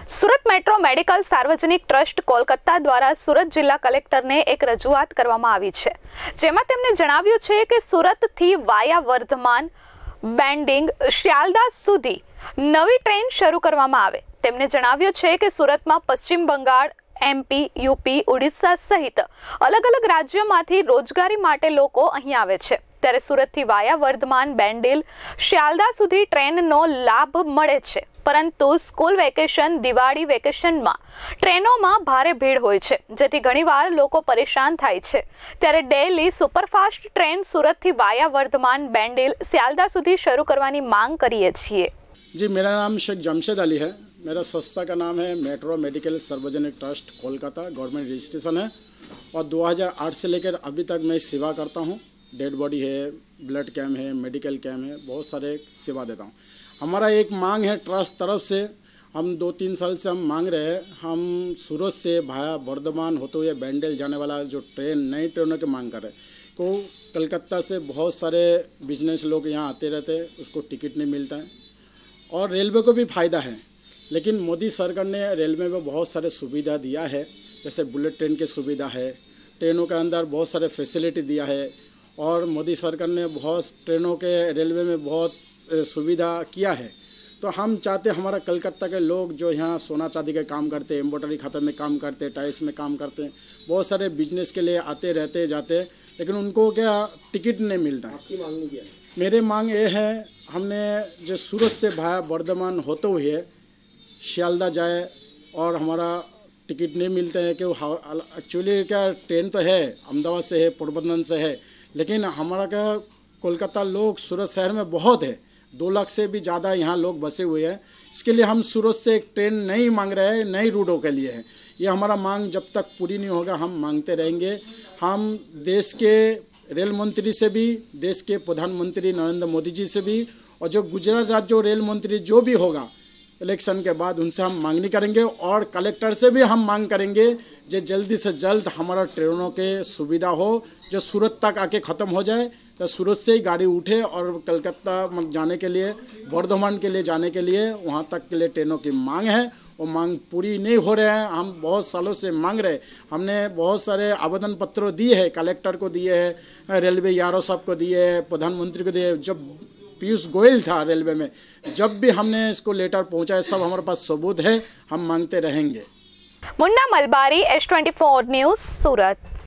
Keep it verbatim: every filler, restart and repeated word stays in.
Surat metro medical સાર્વજનિક trust Kolkata દ્વારા સુરત જિલ્લા કલેક્ટરને એક રજૂઆત કરવામાં આવી છે, જેમાં તેમણે જણાવ્યું છે કે સુરતથી વાયા વર્ધમાન બેન્ડિંગ શ્યાલદાસ સુધી નવી ટ્રેન શરૂ કરવામાં આવે। તેમણે જણાવ્યું છે કે સુરતમાં પશ્ચિમ બંગાળ, એમપી, યુપી, ઓડિશા સહિત અલગ અલગ રાજ્યોમાંથી રોજગારી માટે લોકો અહીં આવે છે, ત્યારે સુરતથી વાયા વર્ધમાન બેન્ડિલ શ્યાલદા સુધી ટ્રેનનો લાભ મળે છે, પરંતુ સ્કૂલ વેકેશન, દિવાળી વેકેશનમાં ટ્રેનોમાં ભારે ભીડ હોય છે, જેથી ઘણીવાર લોકો પરેશાન થાય છે। ત્યારે ડેલી સુપરફાસ્ટ ટ્રેન સુરતથી વાયા વર્ધમાન બેન્ડિલ श्यालदा સુધી શરૂ કરવાની માંગ કરીએ છીએ। जी, मेरा नाम शेख जमशेद अली है। मेरा संस्था का नाम है मेट्रो मेडिकल सार्वजनिक ट्रस्ट कोलकाता, गवर्नमेंट रजिस्ट्रेशन है और दो हज़ार आठ से लेकर अभी तक मैं सेवा करता हूँ। डेड बॉडी है, ब्लड कैम्प है, मेडिकल कैम्प है, बहुत सारे सेवा देता हूँ। हमारा एक मांग है ट्रस्ट तरफ से, हम दो तीन साल से हम मांग रहे हैं, हम सूरत से भाया वर्धमान होते हुए बैंडल जाने वाला जो ट्रेन, नई ट्रेनों की मांग कर रहे हैं। को कलकत्ता से बहुत सारे बिजनेस लोग यहाँ आते रहते हैं, उसको टिकट नहीं मिलता है और रेलवे को भी फ़ायदा है, लेकिन मोदी सरकार ने रेलवे में बहुत सारे सुविधा दिया है, जैसे बुलेट ट्रेन की सुविधा है, ट्रेनों के अंदर बहुत सारे फैसिलिटी दिया है और मोदी सरकार ने बहुत ट्रेनों के रेलवे में बहुत सुविधा किया है। तो हम चाहते हमारा कलकत्ता के लोग जो यहाँ सोना चांदी के काम करते हैं, एम्ब्रॉयडरी खाते में काम करते हैं, टाइल्स में काम करते हैं, बहुत सारे बिजनेस के लिए आते रहते जाते, लेकिन उनको क्या टिकट नहीं मिलता है। आपकी मांग क्या है? मेरी मांग ये है, हमने जो सूरत से भाया वर्धमान होते हुए श्यालदा जाए और हमारा टिकट नहीं मिलते हैं कि एक्चुअली क्या ट्रेन तो है, अहमदाबाद से है, पोरबंदर से है, लेकिन हमारा क्या कोलकाता लोग सूरत शहर में बहुत है, दो लाख से भी ज़्यादा यहाँ लोग बसे हुए हैं। इसके लिए हम सूरत से एक ट्रेन नई मांग रहे हैं, नई रूटों के लिए है। ये हमारा मांग जब तक पूरी नहीं होगा हम मांगते रहेंगे। हम देश के रेल मंत्री से भी, देश के प्रधानमंत्री नरेंद्र मोदी जी से भी और जो गुजरात राज्य रेल मंत्री जो भी होगा इलेक्शन के बाद उनसे हम मांगनी करेंगे और कलेक्टर से भी हम मांग करेंगे जो जल्दी से जल्द हमारा ट्रेनों के सुविधा हो, जो सूरत तक आके ख़त्म हो जाए, तो सूरत से ही गाड़ी उठे और कलकत्ता जाने के लिए, वर्धमान के लिए जाने के लिए वहाँ तक के लिए ट्रेनों की मांग है। वो मांग पूरी नहीं हो रहे हैं, हम बहुत सालों से मांग रहे हैं। हमने बहुत सारे आवेदन पत्र दिए हैं, कलेक्टर को दिए हैं, रेलवे यारो साहब को दिए हैं, प्रधानमंत्री को दिए। जब पीयूष गोयल था रेलवे में, जब भी हमने इसको लेटर पहुंचाया, सब हमारे पास सबूत है, हम मांगते रहेंगे। Munna Malbari, S twenty four news, सूरत।